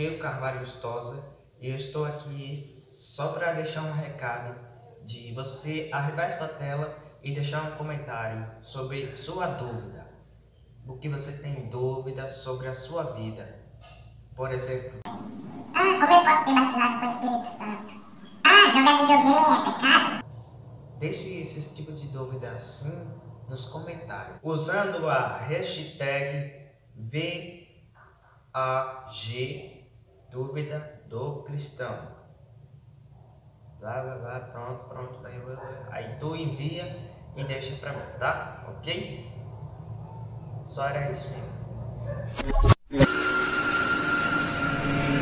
Diego Carvalho Lustosa e eu estou aqui só para deixar um recado de você arribar esta tela e deixar um comentário sobre sua dúvida. O que você tem dúvida sobre a sua vida. Por exemplo, como eu posso ser batizado com o Espírito Santo? Jogar videogame é pecado? deixe esse tipo de dúvida assim nos comentários, usando a hashtag VAG Dúvida do Cristão. Pronto, aí tu envia e deixa pra mim, tá? Ok? Só era isso mesmo.